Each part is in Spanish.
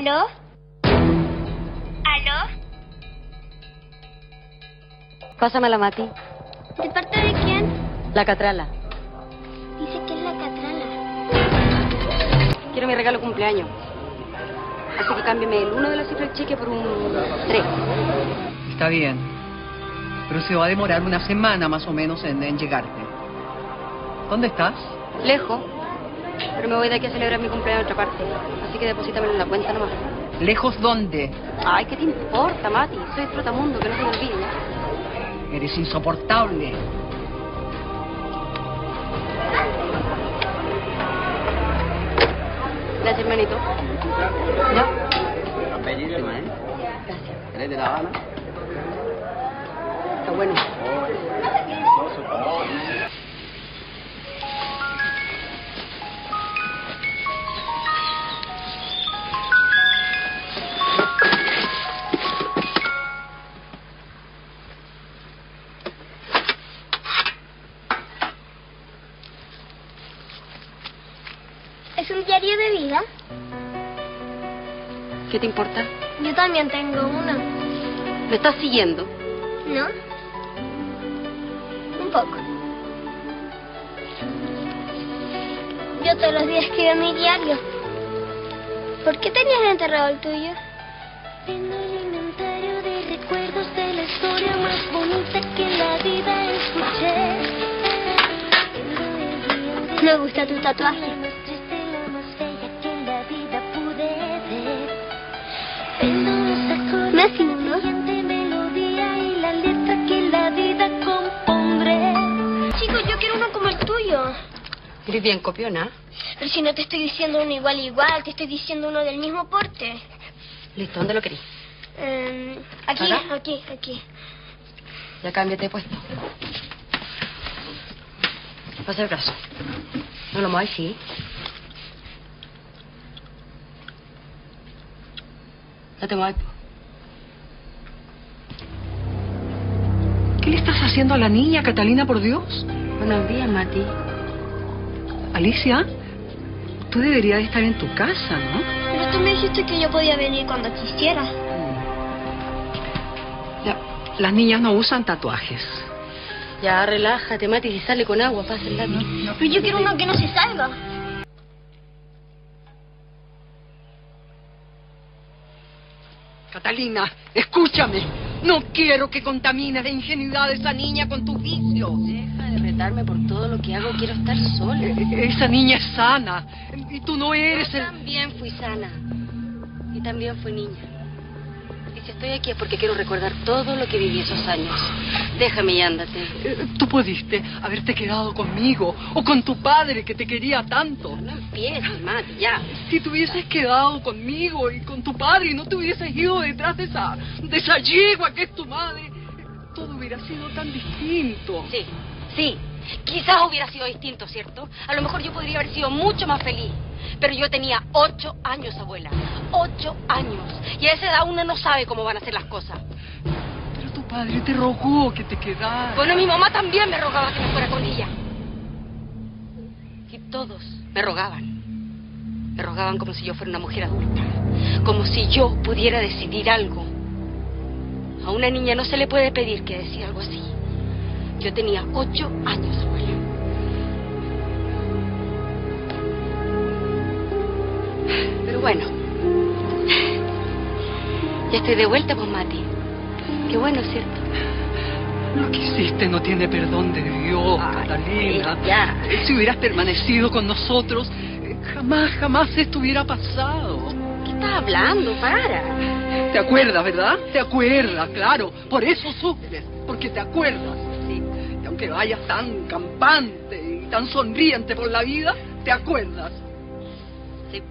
¿Aló? ¿Aló? Pásamela, Mati. ¿De parte de quién? La catrala. Dice que es la catrala. Quiero mi regalo de cumpleaños. Así que cámbiame el 1 de la cifra del cheque por un 3. Está bien. Pero se va a demorar una semana más o menos en llegarte. ¿Dónde estás? Lejos. Pero me voy de aquí a celebrar mi cumpleaños en otra parte. Así que deposítamelo en la cuenta nomás. ¿Lejos dónde? Ay, ¿qué te importa, Mati? Soy trotamundo, que no se me olvide. Eres insoportable. Gracias, hermanito. ¿Ya? Bellísima, ¿eh? Gracias. ¿Eres de La Habana? Está bueno. ¿Es un diario de vida? ¿Qué te importa? Yo también tengo uno. ¿Me estás siguiendo? ¿No? Un poco. Yo todos los días escribo mi diario. ¿Por qué tenías enterrado el tuyo? En el inventario de recuerdos de la historia más bonita que en la vida escuché. Me gusta tu tatuaje. La más triste, la más bella que en la vida pude ver. Tengo los acordes, ¿Me haces uno? la siguiente melodía y la letra que en la vida compondré. Chicos, yo quiero uno como el tuyo. Eres bien copiona. Pero si no te estoy diciendo uno igual, te estoy diciendo uno del mismo porte. Listo, ¿dónde lo querís? Aquí, ¿Acá? aquí. Ya cámbiate de puesto. Pasa el brazo. No lo mueves, sí. No te mueves. ¿Qué le estás haciendo a la niña, Catalina, por Dios? Buenos días, Mati. Alicia, tú deberías estar en tu casa, ¿no? Pero tú me dijiste que yo podía venir cuando quisiera. Ya, las niñas no usan tatuajes. Ya, relájate, Mati, si sale con agua, pasa el lápiz. Pero yo quiero uno que no se salga. Catalina, escúchame. No quiero que contamines de ingenuidad a esa niña con tu vicio. Deja de retarme por todo lo que hago, quiero estar sola. Esa niña es sana. Y tú no eres Yo el... también fui sana. Y también fui niña. Y si estoy aquí es porque quiero recordar todo lo que viví esos años. Déjame y ándate. Tú pudiste haberte quedado conmigo o con tu padre que te quería tanto. No empieces, Mati, ya. Si te hubieses quedado conmigo y con tu padre y no te hubieses ido detrás de esa yegua que es tu madre, todo hubiera sido tan distinto. Sí, sí. Quizás hubiera sido distinto, ¿cierto? A lo mejor yo podría haber sido mucho más feliz. Pero yo tenía 8 años, abuela. 8 años. Y a esa edad uno no sabe cómo van a ser las cosas. Pero tu padre te rogó que te quedaras. Bueno, mi mamá también me rogaba que me fuera con ella. Y todos me rogaban. Me rogaban como si yo fuera una mujer adulta. Como si yo pudiera decidir algo. A una niña no se le puede pedir que decida algo así. Yo tenía 8 años, abuela. Pero bueno, ya estoy de vuelta con Mati. Qué bueno, ¿cierto? Lo que hiciste no tiene perdón de Dios, Ay, Catalina. sí, ya. Si hubieras permanecido con nosotros, jamás esto hubiera pasado. ¿Qué estás hablando? Para. ¿Te acuerdas, verdad? Te acuerdas, claro. Por eso sufres, porque te acuerdas. Sí. Y aunque vayas tan campante y tan sonriente por la vida, te acuerdas. Sí.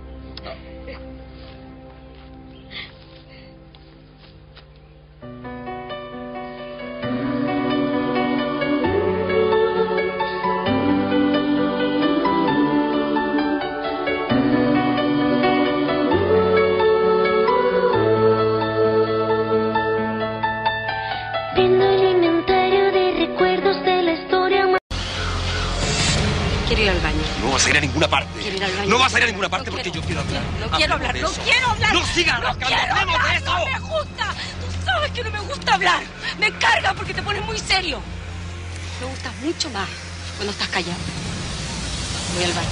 Tengo el inventario de recuerdos de la historia más... Quiero ir al baño. No vas a a ir a ninguna parte. Quiero ir al baño. No vas a ir a ninguna parte No porque quiero. yo quiero hablar. No quiero hablar, no quiero hablar. ¡No sigas rascando! ¡Hablemos de eso! No me gusta. Tú sabes que no me gusta hablar. Me carga porque te pones muy serio. Me gustas mucho más cuando estás callado. Voy al baño.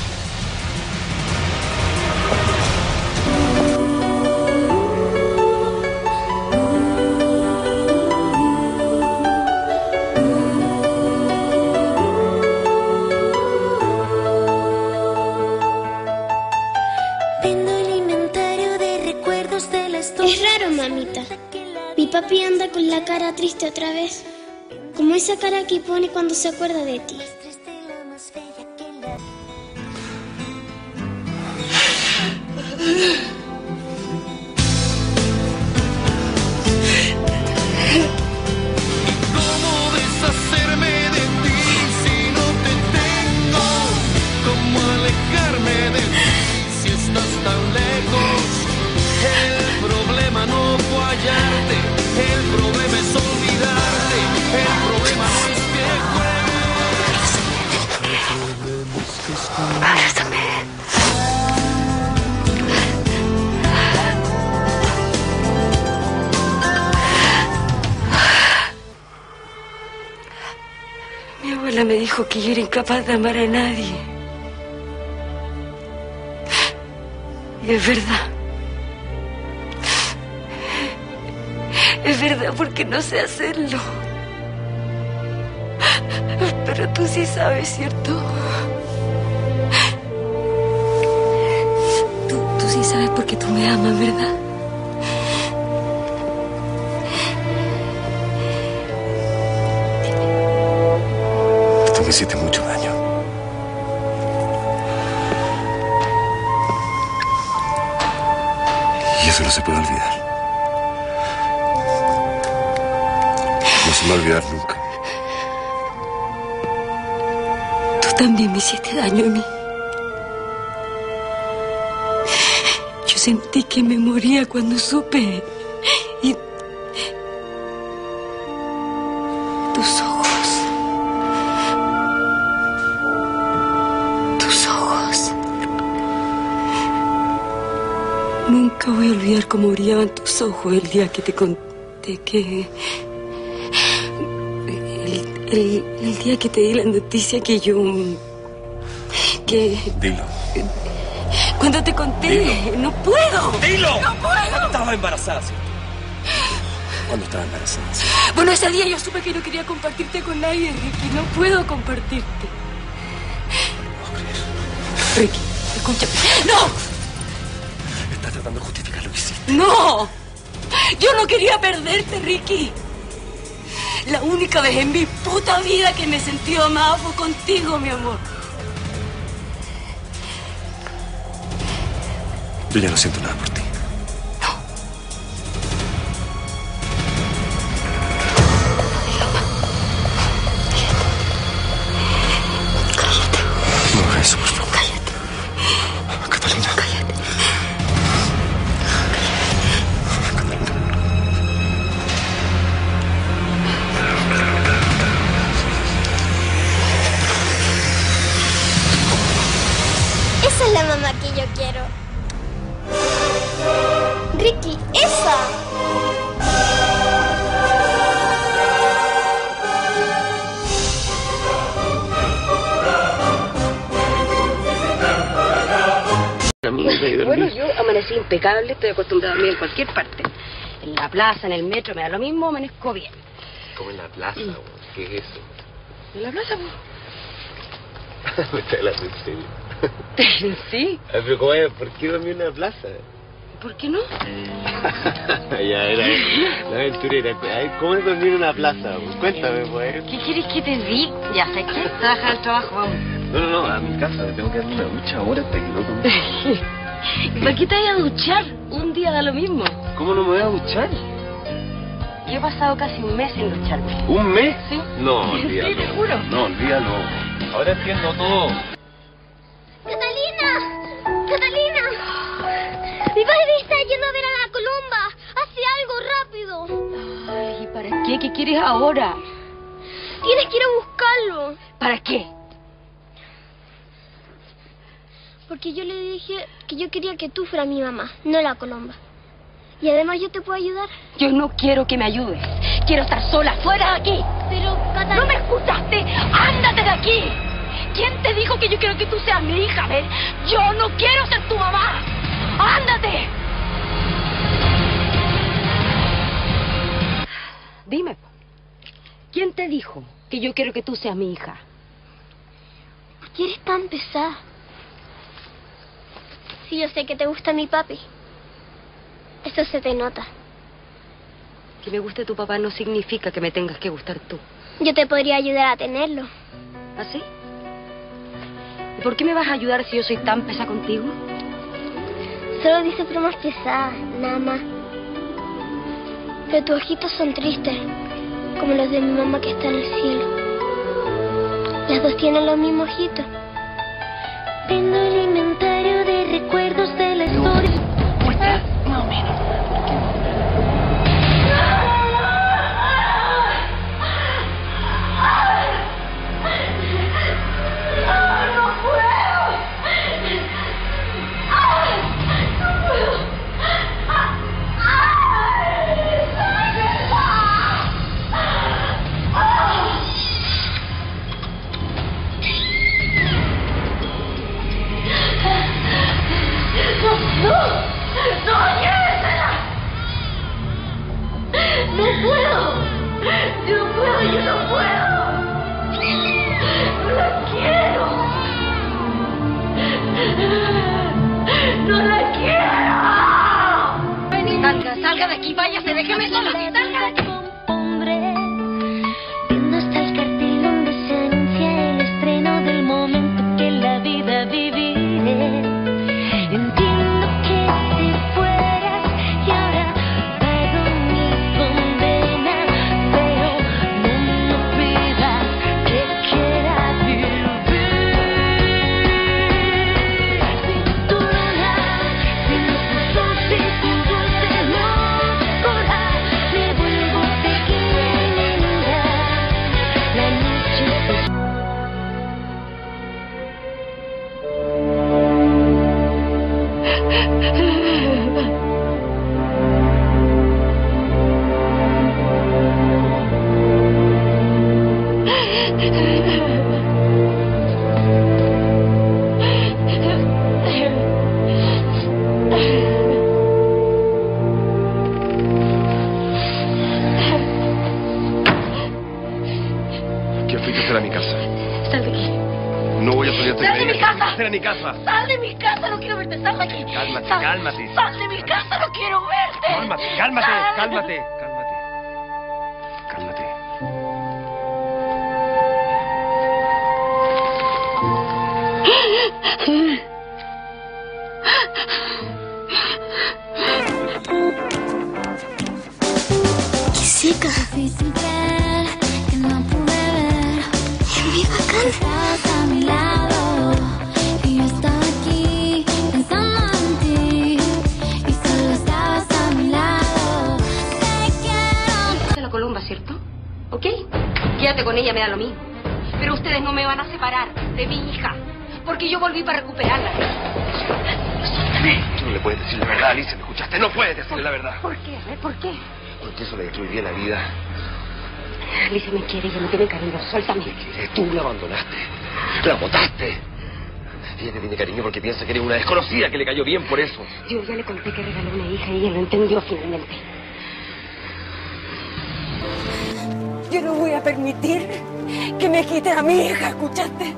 Es raro, mamita. Mi papi anda con la cara triste otra vez. Como esa cara que pone cuando se acuerda de ti. ¿Cómo deshacerme de ti si no te tengo? ¿Cómo alejarme de ti si estás tan lejos? El problema no fue hallarte, el problema es olvidarte, el problema no es que Abrázame. Mi abuela me dijo que yo era incapaz de amar a nadie. Y es verdad. Es verdad porque no sé hacerlo. Pero tú sí sabes, ¿cierto? Tú sí sabes porque tú me amas, ¿verdad? Tú me hiciste mucho daño. Y eso no se puede olvidar. No se me va a olvidar nunca. Tú también me hiciste daño a mí. Yo sentí que me moría cuando supe. Y tus ojos. Tus ojos. Nunca voy a olvidar cómo brillaban tus ojos el día que te conté que... El día que te di la noticia que yo... Dilo. Cuando te conté... Dilo. ¡No puedo! ¡Dilo! ¡No puedo! Estaba embarazada, ¿cierto? ¿Cuándo estaba embarazada? ¿Cierto? Bueno, ese día yo supe que no quería compartirte con nadie, Ricky. No puedo compartirte. No puedo creer. Ricky, escúchame. ¡No! Estás tratando de justificar lo que hiciste. ¡No! Yo no quería perderte, Ricky. La única vez en mi puta vida que me he sentido amada fue contigo, mi amor. Yo ya no siento nada por ti. Cállate. No hagas eso, por favor. Cállate. Catalina. Cállate. Esa es la mamá que yo quiero. Ricky, esa. Bueno, yo amanecí impecable, estoy acostumbrada a dormir en cualquier parte. En la plaza, en el metro, me da lo mismo, amanezco bien. ¿Cómo en la plaza? ¿Qué es eso? ¿En la plaza, pues? Me está hablando en serio. Sí. Pero ¿cómo es? ¿Por qué dormí en una plaza? ¿Por qué no? Ya era la aventurera. Ay, ¿cómo es dormir en una plaza? Cuéntame, pues. ¿Qué quieres que te diga? Ya, ¿sabes qué? Trabaja al trabajo, vamos. No, a mi casa. Tengo que darme una ducha ahora hasta que no ¿Y por qué te vas a duchar? Un día da lo mismo. ¿Cómo no me voy a duchar? Yo he pasado casi un mes sin ducharme. ¿Un mes? Sí. No, olvídalo. Sí, te juro. No, olvídalo. Ahora entiendo todo. ¡Catalina! ¡Catalina! Mi padre está yendo a ver a la Columba. ¡Hace algo rápido! Ay, ¿y para qué? ¿Qué quieres ahora? Tienes que ir a buscarlo. ¿Para qué? Porque yo le dije que yo quería que tú fueras mi mamá, no la Colomba. Y además yo te puedo ayudar. Yo no quiero que me ayudes. Quiero estar sola, fuera de aquí. Pero, Catalina... ¿No me escuchaste? ¡Ándate de aquí! ¿Quién te dijo que yo quiero que tú seas mi hija, Abel? Yo no quiero ser tu mamá. ¡Ándate! Dime, ¿quién te dijo que yo quiero que tú seas mi hija? ¿Por qué eres tan pesada? Sí, yo sé que te gusta mi papi. Eso se te nota. Que me guste tu papá no significa que me tengas que gustar tú. Yo te podría ayudar a tenerlo. ¿Así? ¿Y por qué me vas a ayudar si yo soy tan pesada contigo? Solo dice bromas pesadas, nada más. Pero tus ojitos son tristes, como los de mi mamá que está en el cielo. Las dos tienen los mismos ojitos. Viendo el inventario de recuerdos de la historia. Muestra, más o menos. Salga de aquí, váyase, déjeme sola. Salga de aquí. Hombre, viendo hasta el cartel donde se anuncia el estreno del momento que en la vida viviré. Entiendo que te fueras y ahora pago mi condena, pero no me pidas que quiera vivir. Sin tu luna, sin los ojos, sin tu dulce locura, me vuelvo pequeña y linda. La noche ¿Qué fuiste a hacer a mi casa? Sal de aquí. No voy a salir hasta ¡Sal de mi casa! ¡Hacer a mi casa! ¡Sal de mi casa! ¡No quiero verte! ¡Sal de aquí! Cálmate, Sal. cálmate. ¡Sal de mi casa! ¡No quiero verte! Cálmate, cálmate, Sal. cálmate, cálmate. Cálmate. ¡Qué seca! difícil creer que no pude ver. Es muy bacán. Estabas a mi lado y yo estaba aquí pensando en ti y solo estabas a mi lado. Te quiero. De la Colomba, ¿cierto? ¿Ok? Quédate con ella, me da lo mismo. Pero ustedes no me van a separar de mi hija, porque yo volví para recuperarla. Tú no le puedes decir la verdad, Alicia, ¿me escuchaste? No puedes decirle la verdad. ¿Por qué? ¿Por qué? Porque eso le destruiría la vida. Alicia me quiere, yo no tiene cariño, suéltame. Tú la abandonaste. La botaste. Ella te tiene cariño porque piensa que eres una desconocida que le cayó bien por eso. Yo ya le conté que regaló una hija y ella lo entendió finalmente. Yo no voy a permitir que me quiten a mi hija, ¿escuchaste?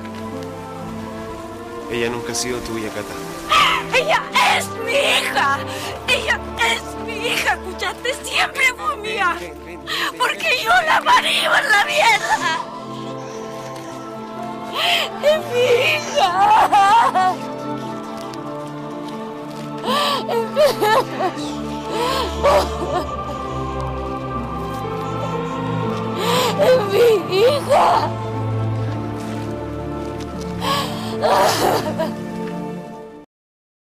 Ella nunca ha sido tuya, Cata. ¡Ella es mi hija! ¡Ella es mi hija! ¿Escuchaste? Siempre fue mía. Porque yo la parí por la mierda. ¡Es mi hija! ¡Es mi hija!